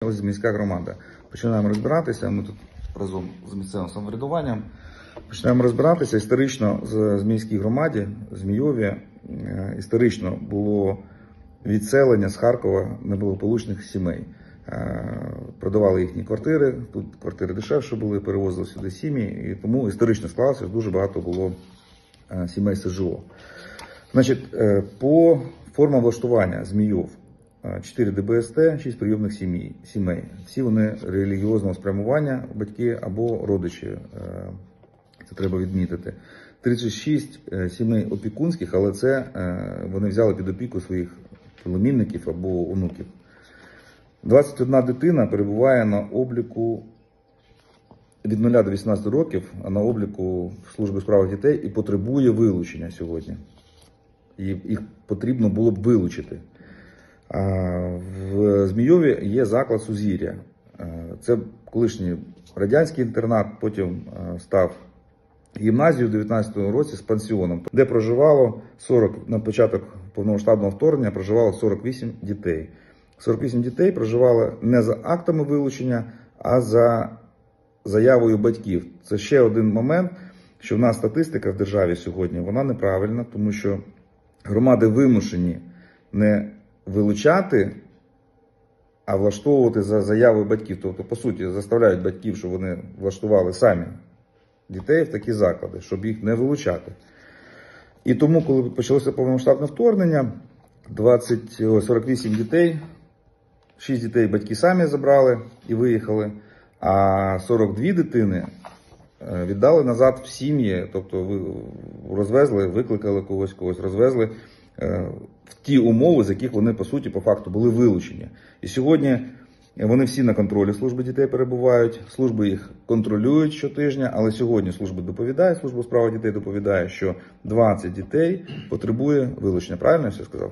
ось міська громада. Починаємо розбиратися, ми тут разом з місцевим самоврядуванням починаємо розбиратися. Історично з міській громаді, Змійові, історично було відселення з Харкова неблагополучних сімей. Продавали їхні квартири, тут квартири дешевше були, перевозили сюди сім'ї, і тому історично склалося, що дуже багато було сімей СЖО. Значить, по формам влаштування Змійов: 4 ДБСТ, 6 прийомних сімей. Всі вони релігіозного спрямування, батьки або родичі, це треба відмітити. 36 сімей опікунських, але це вони взяли під опіку своїх племінників або онуків. 21 дитина перебуває на обліку від 0 до 18 років, а на обліку Служби у справах дітей і потребує вилучення сьогодні. Їх потрібно було б вилучити. В Змійові є заклад Сузір'я. Це колишній радянський інтернат, потім став гімназією в 19-му році з пансіоном, де проживало на початок повномасштабного вторгнення проживало 48 дітей. 48 дітей проживали не за актами вилучення, а за заявою батьків. Це ще один момент, що в нас статистика в державі сьогодні, вона неправильна, тому що громади вимушені не вилучати, а влаштовувати за заявою батьків. Тобто, по суті, заставляють батьків, щоб вони влаштували самі дітей в такі заклади, щоб їх не вилучати. І тому, коли почалося повномасштабне вторгнення, 48 дітей, 6 дітей батьки самі забрали і виїхали, а 42 дитини віддали назад в сім'ї, тобто розвезли, викликали когось, розвезли в ті умови, з яких вони, по суті, по факту були вилучені. І сьогодні вони всі на контролі служби дітей перебувають, служби їх контролюють щотижня, але сьогодні служба доповідає, Служба у справах дітей доповідає, що 20 дітей потребує вилучення. Правильно я все сказав?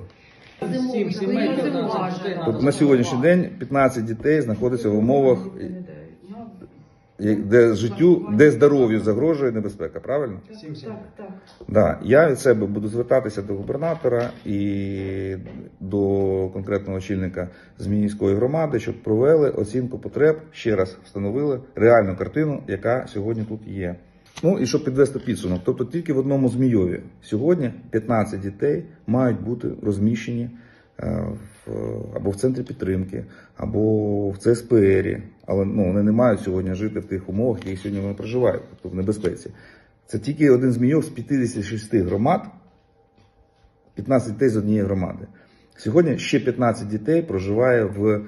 Тобто на сьогоднішній день 15 дітей знаходяться в умовах, де здоров'ю загрожує небезпека, правильно? Так. Да. Я від себе буду звертатися до губернатора і до конкретного очільника Зміївської громади, щоб провели оцінку потреб, ще раз встановили реальну картину, яка сьогодні тут є. Ну і щоб підвести підсумок, тобто тільки в одному Змійові сьогодні 15 дітей мають бути розміщені або в центрі підтримки, або в ЦСПРі, але вони не мають сьогодні жити в тих умовах, які сьогодні вони проживають, тобто в небезпеці. Це тільки один Змійов з 56 громад, 15 дітей з однієї громади. Сьогодні ще 15 дітей проживає в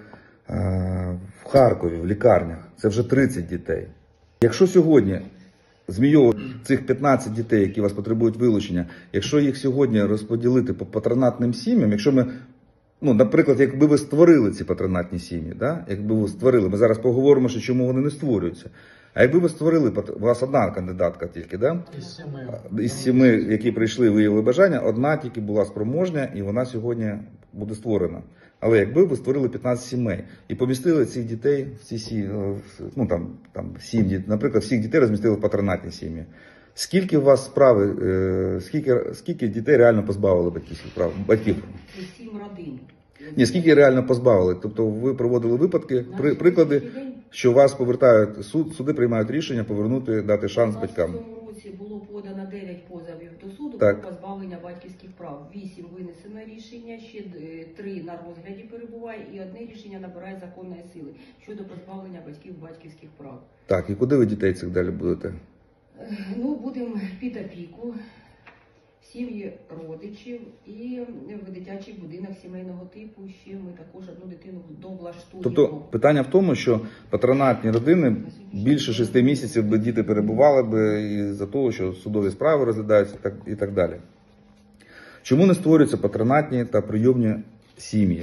Харкові, в лікарнях. Це вже 30 дітей. Якщо сьогодні Змійово, цих 15 дітей, які вас потребують вилучення, якщо їх сьогодні розподілити по патронатним сім'ям, якщо ми, наприклад, якби ви створили ці патронатні сім'ї, да? Якби ви створили, ми зараз поговоримо, що чому вони не створюються. А якби ви створили, у вас одна кандидатка тільки, да? Із 7, які прийшли, виявили бажання, одна тільки була спроможня, і вона сьогодні буде створена. Але якби ви створили 15 сімей і помістили цих дітей в ці сім'ї, наприклад, всіх дітей розмістили в патронатні сім'ї, скільки у вас справи, скільки дітей реально позбавили батьківських прав? Батьків? 7 родин. Ні, скільки реально позбавили? Тобто ви проводили випадки, приклади, що вас повертають, суди приймають рішення повернути, дати шанс батькам. У цьому році було подано 9 позовів до суду про позбавлення батьківських прав. 8 винесено рішення, ще 3 на розгляді перебуває і одне рішення набирає законної сили щодо позбавлення батьків батьківських прав. Так, і куди ви дітей цих далі будете? Будемо під опіку, сім'ї родичів і в дитячий будинок сімейного типу ще ми також одну дитину довлаштуємо. Тобто питання в тому, що патронатні родини більше 6 місяців би діти перебували би із-за того, що судові справи розглядаються і так далі. Чому не створюються патронатні та прийомні сім'ї?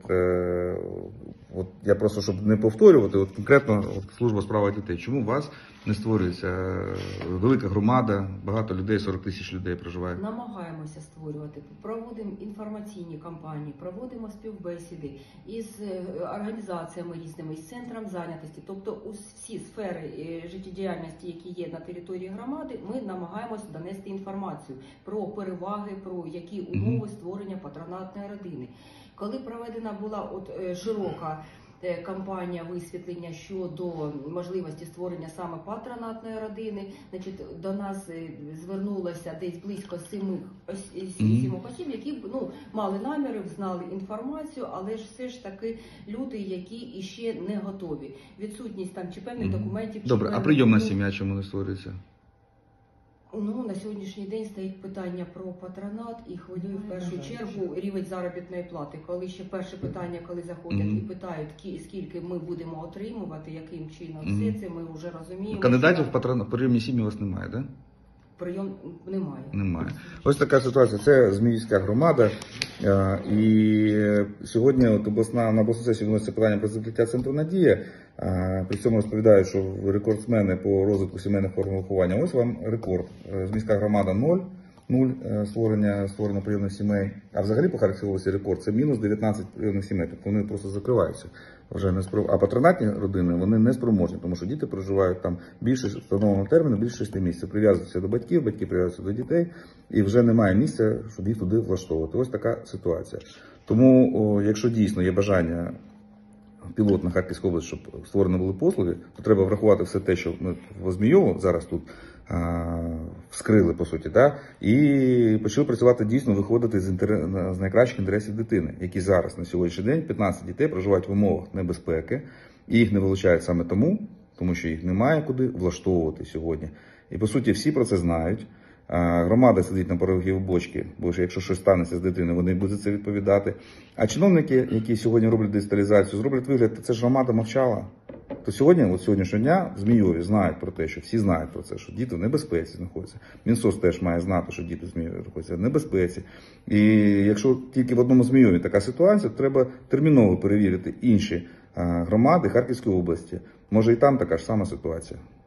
От я просто, щоб не повторювати, конкретно Служба у справах дітей. Чому у вас не створюється велика громада, багато людей, 40 тисяч людей проживає? Намагаємося створювати. Проводимо інформаційні кампанії, проводимо співбесіди із організаціями різними, з центром зайнятості. Тобто всі сфери життєдіяльності, які є на території громади, ми намагаємося донести інформацію про переваги, про які умови створення патронатної родини. Коли проведена була широка кампанія висвітлення щодо можливості створення саме патронатної родини. Значить, до нас звернулося десь близько 7 осіб, які мали наміри, знали інформацію, але ж все ж таки люди, які іще не готові. Відсутність там чи певних документів. Добре, чи а прийомна сім'я чому не створюється? На сьогоднішній день стоїть питання про патронат і хвилює в першу чергу рівень заробітної плати. Коли ще перше питання, коли заходять і питають, скільки ми будемо отримувати, яким чином, все це ми вже розуміємо. Кандидатів в прийомні сім'ї у вас немає, так? Прийом немає. Немає. Ось така ситуація. Це Зміївська громада. І сьогодні на обласну сесію виноситься питання про закриття центру «Надія». При цьому розповідають, що рекордсмени по розвитку сімейних форм виховання. Ось вам рекорд. Зміївська громада 0 створено прийомних сімей. А взагалі по Харківській області рекорд – це мінус 19 прийомних сімей. Тобто вони просто закриваються. А патронатні родини, вони не спроможні, тому що діти проживають там більше встановленого терміну, більше 6 місяців. Прив'язуються до батьків, батьки прив'язуються до дітей, і вже немає місця, щоб їх туди влаштовувати. Ось така ситуація. Тому, якщо дійсно є бажання пілот на Харківську область, щоб створені були послуги, то треба врахувати все те, що ми в Змійово зараз тут вскрили, по суті, і почали працювати дійсно, виходити з найкращих інтересів дитини, які зараз на сьогоднішній день 15 дітей проживають в умовах небезпеки, і їх не вилучають саме тому що їх немає куди влаштовувати сьогодні. І, по суті, всі про це знають. Громада сидить на порогів бочки, бо якщо щось станеться з дитиною, вони будуть за це відповідати. А чиновники, які сьогодні роблять диджиталізацію, зроблять вигляд, це ж громада мовчала. То сьогодні, сьогоднішнього дня, Змійові знають про те, що всі знають про це, що діти в небезпеці знаходяться. Мінсоц теж має знати, що діти в Змійові знаходяться в небезпеці. І якщо тільки в одному Змійові така ситуація, то треба терміново перевірити інші громади Харківської області. Може і там така ж сама ситуація.